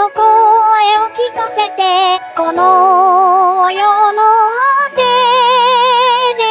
の声を聞かせて、この世の果てで。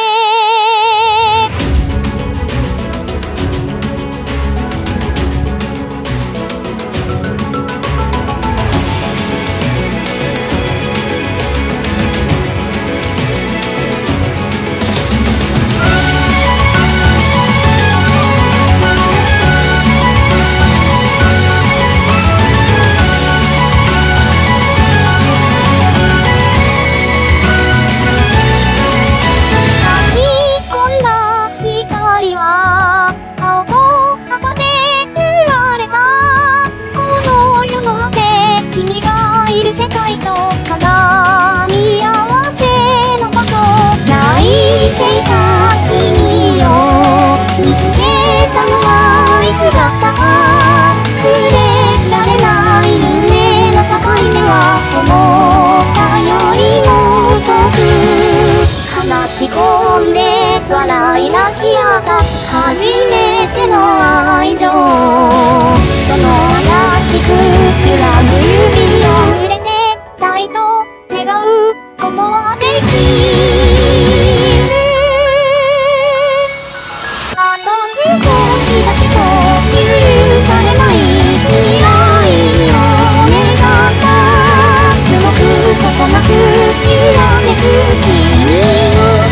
仕込んで笑い泣き合った初めての愛情、その怪しく揺らぐ指を触れてたいと願うことはできる。あと少しだけど許されない未来を願った動くことなく揺らめく君の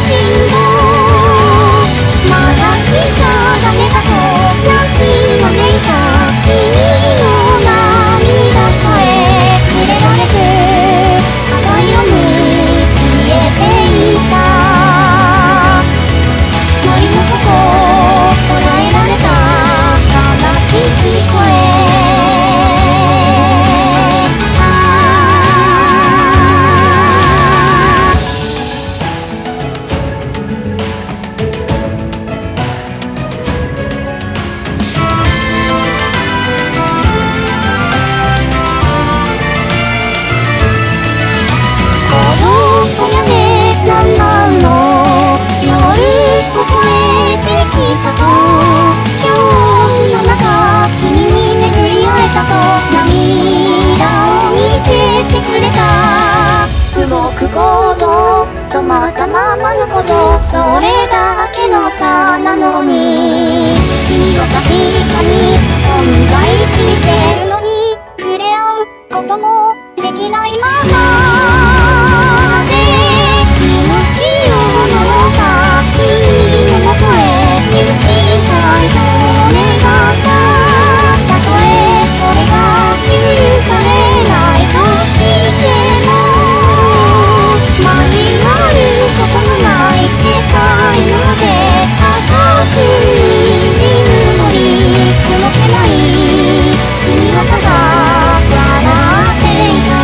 止まったままのこと、それだけの差なのに、君は確かに存在してるのに、触れ合うこともできないままで、命を守った君のもとへ行きたいと願った。たとえそれが許されないとしても、交わることのない世界なので、高くにじむ森動けない君はただ笑っていた。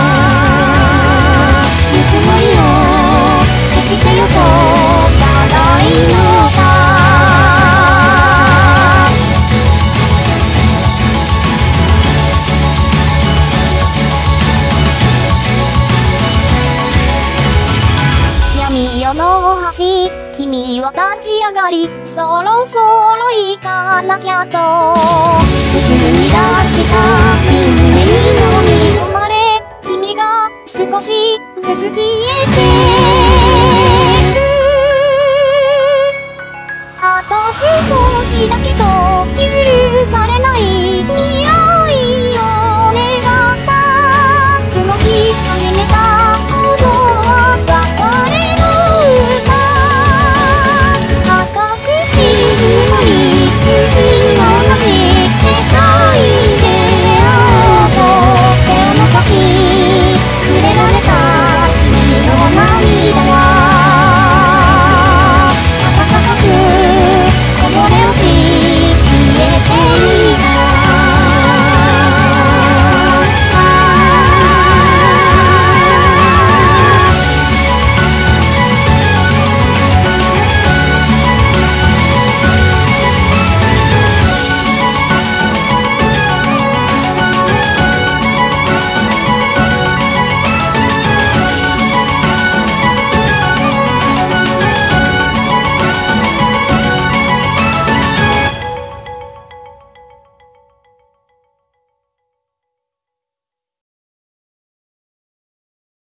ぬくもりを消してよとただ祈った。闇夜の端、君は立ち上がり、そろそろ行かなきゃと進み出した運命に飲み込まれ、君が少しずつ消えて